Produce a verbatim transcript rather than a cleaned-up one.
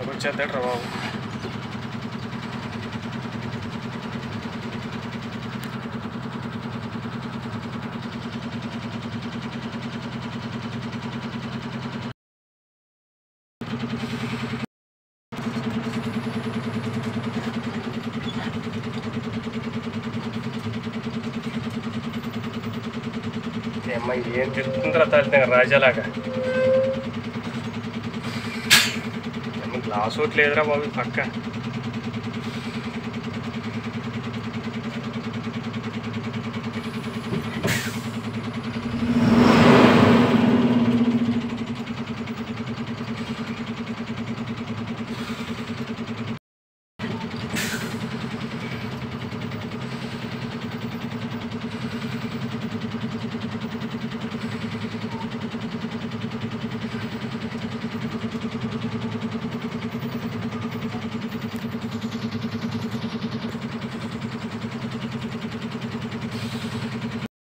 వచ్చేద్దాడు బాబు. అమ్మ ఏం తిరుగుతుందిరా తల్లి రాజాలాగా. గ్లాస్ ఒకటి లేదురా బాబు పక్క.